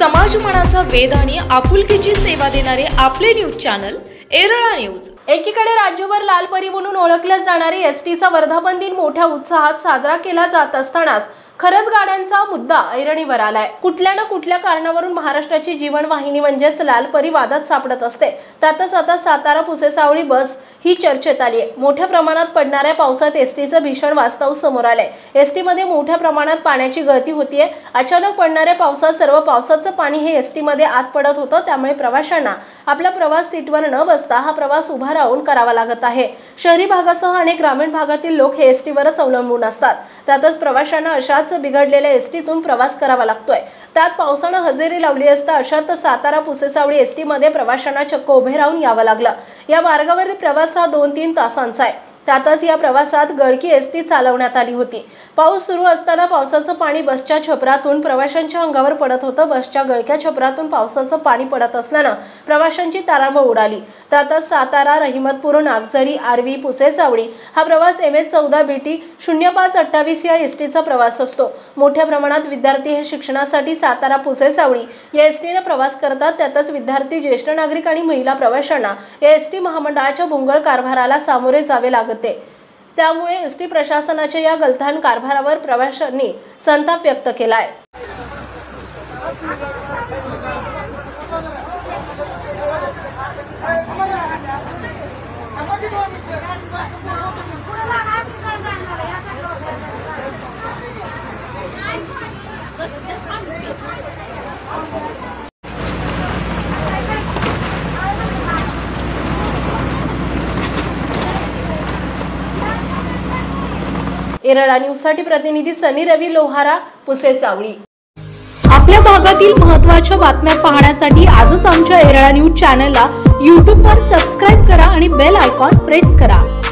समाज मनाचा वेध आणि आपुलकीची सेवा देणारे आपले न्यूज चॅनल एरळा न्यूज। एकीकडे राज्यभर लाल परी म्हणून ओळखल्या जाणारी एसटीचा वर्धापन दिन मोठ्या उत्साहात साजरा केला जात असतानाच खरंच गाड्यांचा मुद्दा ऐरणीवर आलाय। कुठल्या ना कुठल्या कारणावरून महाराष्ट्राची जीवनवाहिनी म्हणजेच लाल परी वादात सापडत असते। त्यातच आता सातारा पुसेसावळी बस ही चर्चेत आली आहे। मोठ्या प्रमाणात पडणाऱ्या पावसात एसटीचं भीषण वास्तव समोर आलंय। एसटी मध्ये मोठ्या प्रमाणात पाण्याची गळती होतीये। अचानक पडणाऱ्या पावसात सर्व पावसाचं पाणी हे एसटी मध्ये आत पडत होतं, त्यामुळे प्रवाशांना आपला प्रवास सीटवर न बसता हा प्रवास उभा राहून करावा लागत आहे। शहरी भागासह अनेक ग्रामीण भागातील लोक हे एसटीवरच अवलंबून असतात। त्यातच प्रवाशांना अशाच बिघडलेल्या एसटीतून प्रवास करावा लागतोय। त्यात पावसाने हजेरी लावली असता अशात सातारा पुसेसावळी एसटी मध्ये प्रवाशांना चक्क उभे राहून यावं लागलं। या मार्गावरील प्रवास हा 2-3 तासांचा आहे। त्यातच या प्रवासात गळकी एसटी चालवण्यात आली होती। पाऊस सुरू असताना पावसाचं पाणी बसच्या छपरातून प्रवाशांच्या अंगावर पडत होतं। बसच्या गळक्या छपरातून पावसाचं पाणी पडत असल्याने प्रवाशांची तारांबळ उडाली। त्यातच सातारा, रहिमतपूर, नागझरी, आर्वी, पुसेसावळी हा प्रवास MS14 BT 0528 या एसटीचा प्रवास असतो। मोठ्या प्रमाणात विद्यार्थी हे शिक्षणासाठी सातारा पुसेसावळी या एसटीने प्रवास करतात। त्यातच विद्यार्थी, ज्येष्ठ नागरिक आणि महिला प्रवाशांना या एसटी महामंडळाच्या भोंगळ कारभाराला सामोरे जावे लागते। त्यामुळे एसटी प्रशासनाच्या या गलथान कारभारावर प्रवाशांनी संताप व्यक्त केला आहे। एरळा न्यूजसाठी प्रतिनिधी सनी रवी लोहारा, पुसेसावळी। आपल्या भागातील महत्त्वाच्या बातम्या पाहण्यासाठी आजच आमच्या एरळा न्यूज चॅनलला YouTube वर सबस्क्राइब करा आणि बेल आयकॉन प्रेस करा।